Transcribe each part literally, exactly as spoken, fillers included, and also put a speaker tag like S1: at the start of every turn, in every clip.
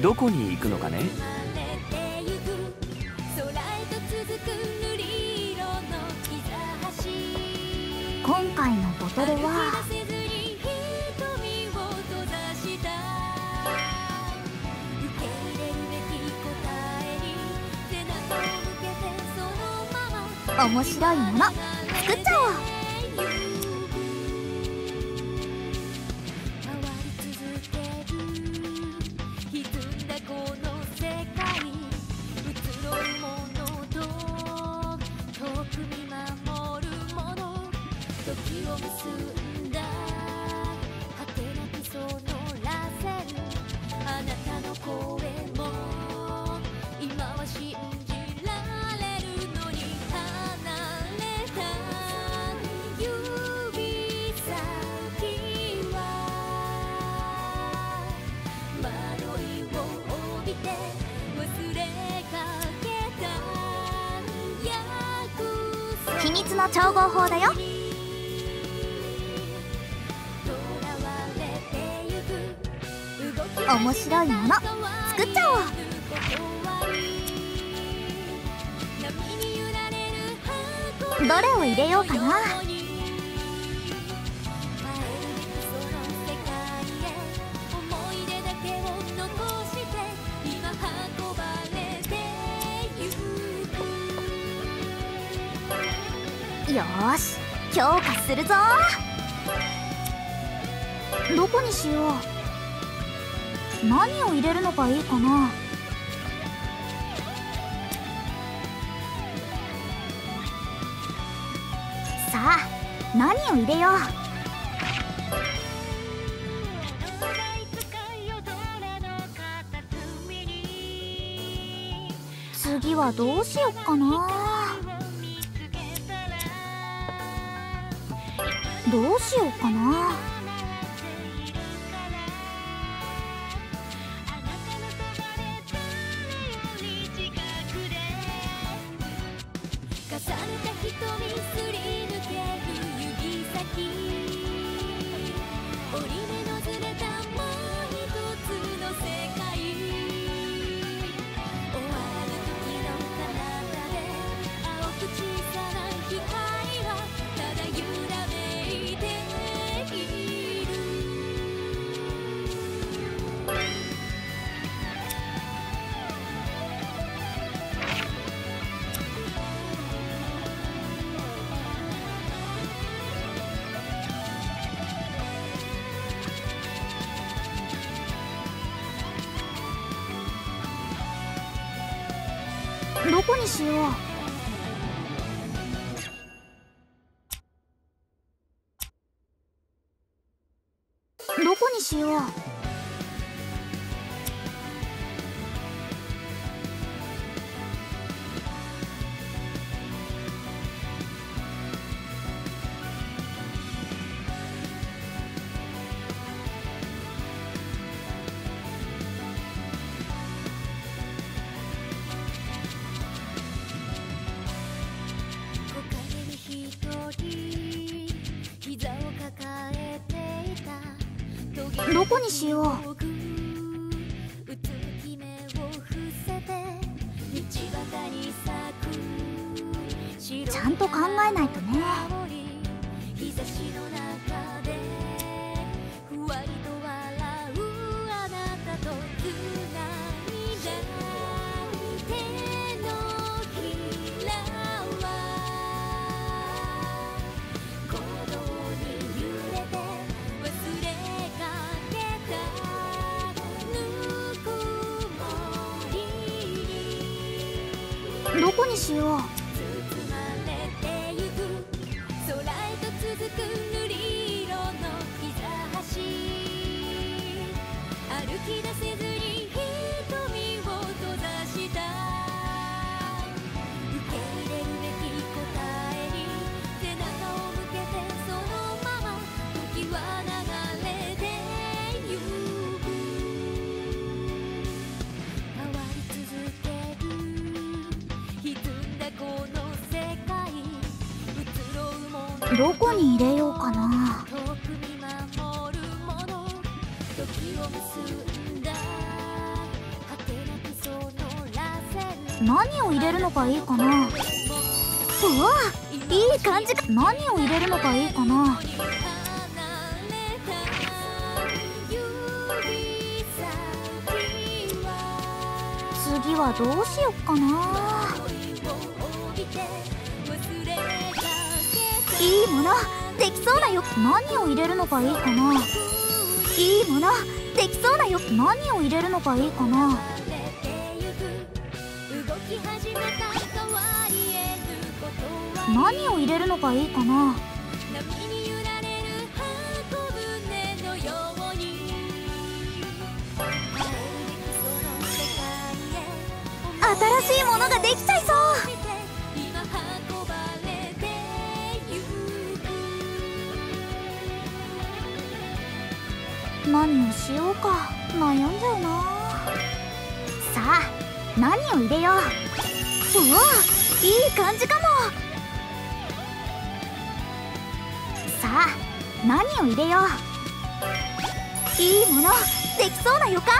S1: どこに行くのかね。
S2: 今回のボトルは面白いもの作っちゃおう。秘密の調合法だよ。面白いもの作っちゃおう。どれを入れようかな。よーし、強化するぞ。どこにしよう。何を入れるのがいいかな。さあ、何を入れよう。次はどうしよっかな。どうしようかな。どこにしよう。どこにしよう。どこにしよう。ちゃんと考えないとね。どこにしよう。どこに入れようかな。 何を入れるのがいいかな。うわ、いい感じか。何を入れるのがいいかな。次はどうしよっかな。いいものできそうなよ。何を入れるのがいいかな。いいものできそうなよ。何を入れるのがいいかな。何を入れるのがいいかな。新しいものができちゃいそう。何をしようか悩んじゃうな。さあ何を入れよう。うわ、いい感じかも。さあ何を入れよう。いいものできそうな予感。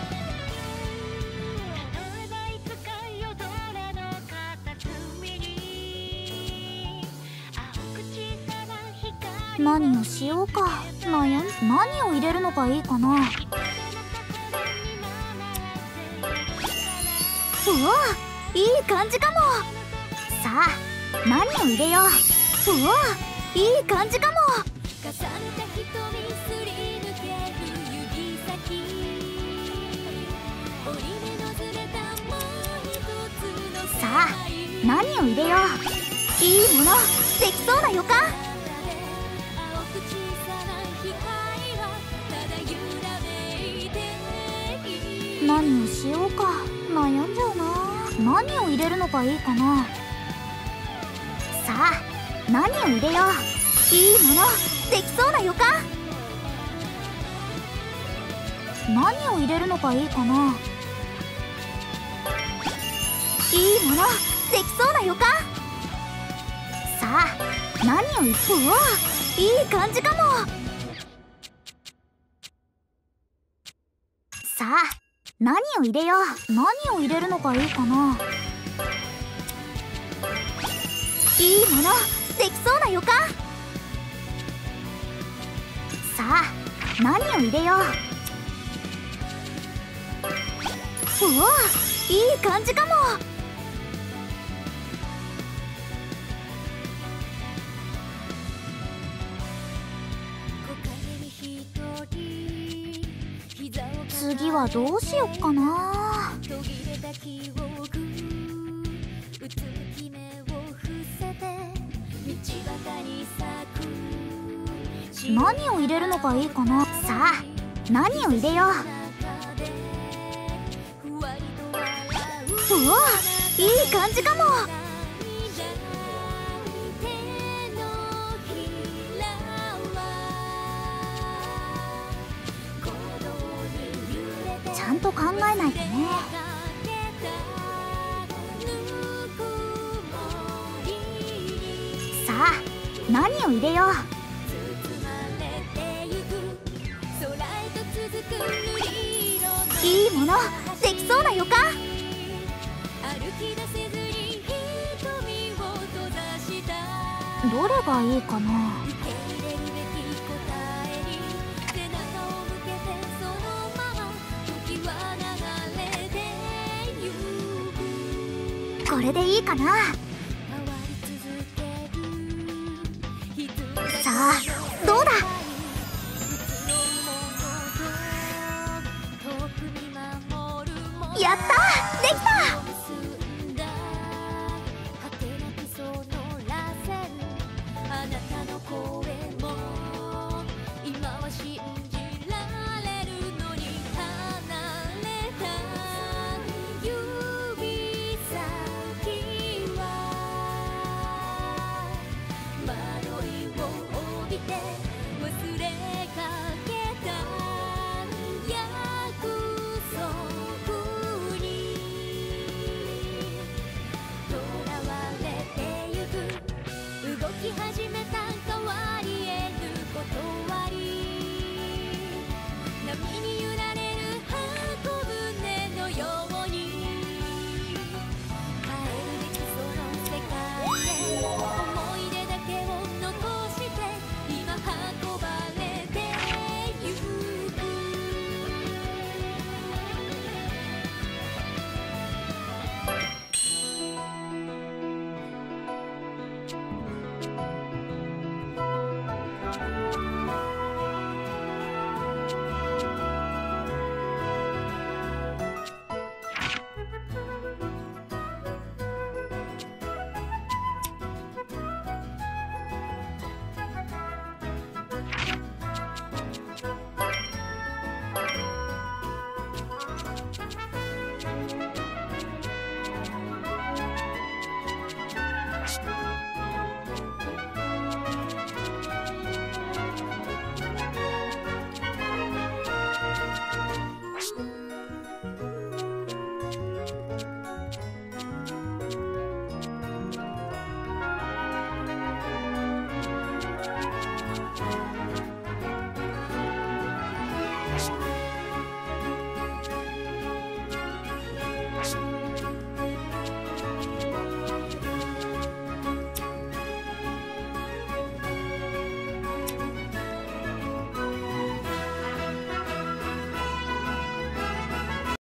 S2: 何をしようか悩ん。何を入れるのがいいかな。うわ、いい感じかも。さあ何を入れよう。うわ、いい感じかも。さあ何を入れよう。いいものできそうな予感。何をしようか悩んじゃうな。何を入れるのがいいかな。さあ何を入れよう。いいものできそうな予感。何を入れるのがいいかな。いいものできそうな予感。さあ何を入れ。うわ、いい感じかも。さあ何を入れよう。何を入れるのがいいかな。いいものできそうな予感。さあ何を入れよう。うわ、いい感じかも。次はどうしよっかな。何を入れるのがいいかな。さあ何を入れよう。うわ、いい感じかも。ちゃんと考えないとね。さあ何を入れよう。いいものできそうな予感。どれがいいかな。これでいいかな。さあどうだ。やった